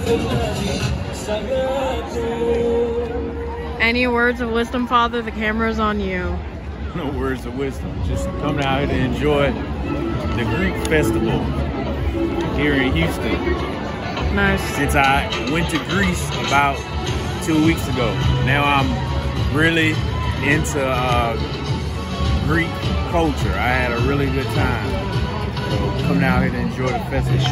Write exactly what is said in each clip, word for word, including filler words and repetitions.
Any words of wisdom, Father? The camera's on you. No words of wisdom. Just come out here to enjoy the Greek festival here in Houston. Nice. Since I went to Greece about two weeks ago, now I'm really into uh, Greek culture. I had a really good time. So come out here to enjoy the festival.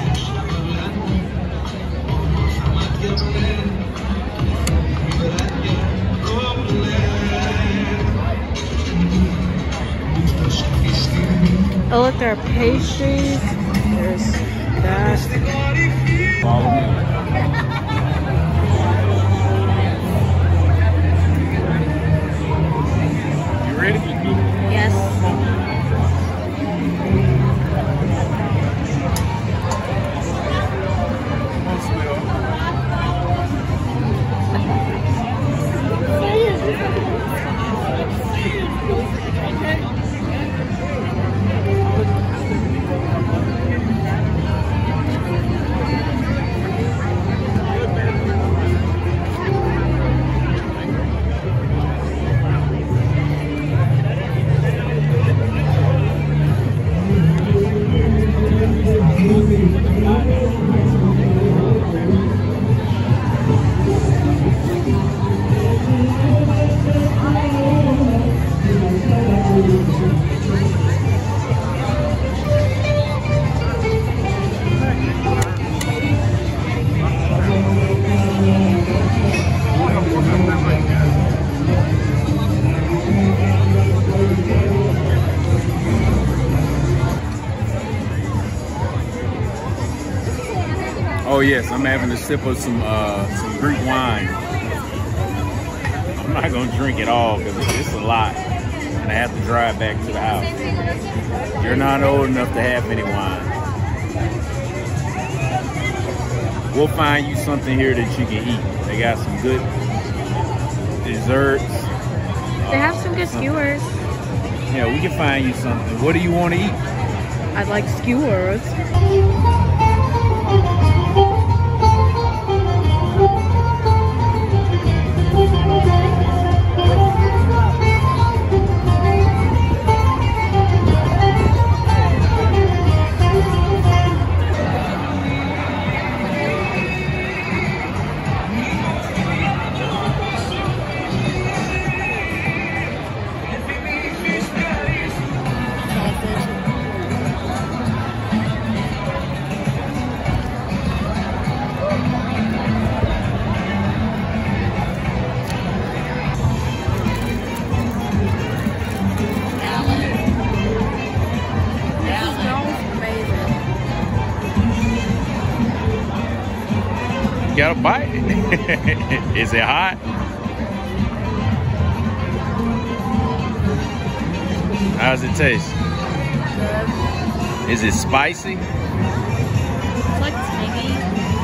Oh, look, there are pastries. There's that. Follow me. You ready? Yes. Oh yes, I'm having a sip of some uh, some Greek wine. I'm not gonna drink it all because it's a lot, and I have to drive back to the house. You're not old enough to have any wine. We'll find you something here that you can eat. They got some good desserts. They have some good skewers. Yeah, we can find you something. What do you want to eat? I'd like skewers. You got a bite? Is it hot? How does it taste? Good. Is it spicy? It's like tangy.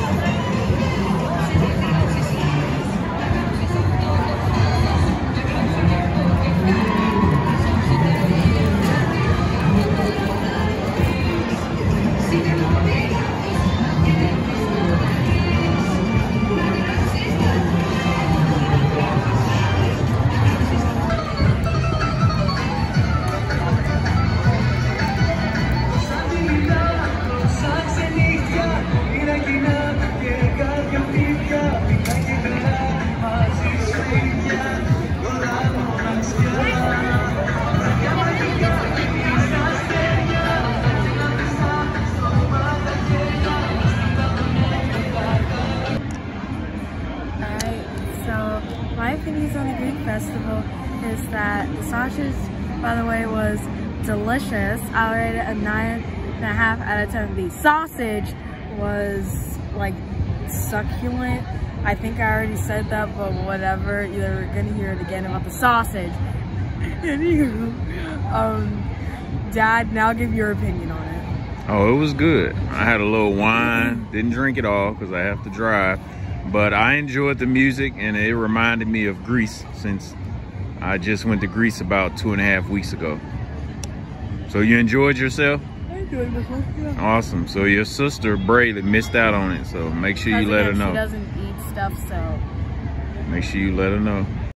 My opinions on the Greek festival is that the sausage, by the way, was delicious. I rate it a nine and a half out of ten. The sausage was like succulent. I think I already said that, but whatever. You're gonna hear it again about the sausage. Anywho, um, Dad, now give your opinion on it. Oh, it was good. I had a little wine. Didn't drink it all because I have to drive. But I enjoyed the music, and it reminded me of Greece since I just went to Greece about two and a half weeks ago. So you enjoyed yourself? I You like this one? Yeah. Awesome. So your sister Braylee missed out on it. So make sure you let her know. She doesn't eat stuff, so make sure you let her know.